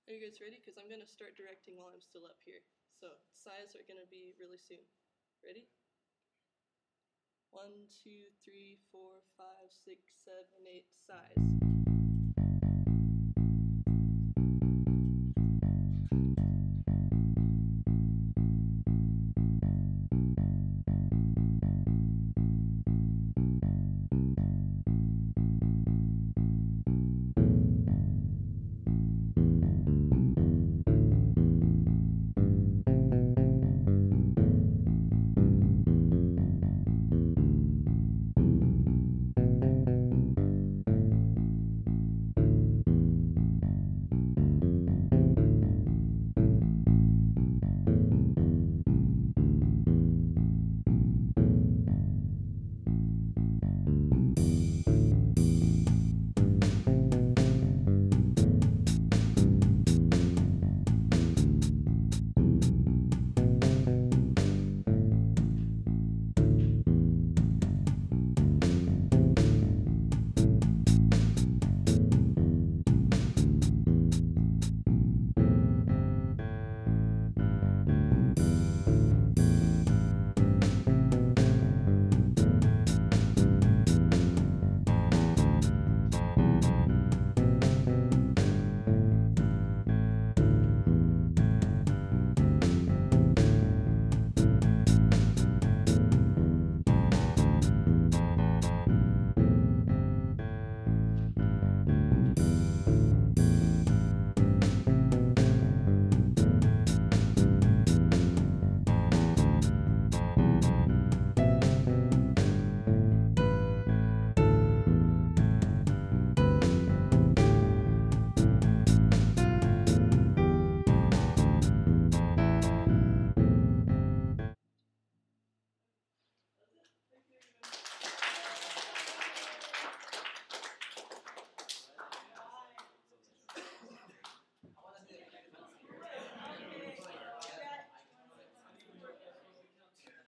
Are you guys ready? Because I'm going to start directing while I'm still up here. So sighs are going to be really soon. Ready? 1, 2, 3, 4, 5, 6, 7, 8, sighs.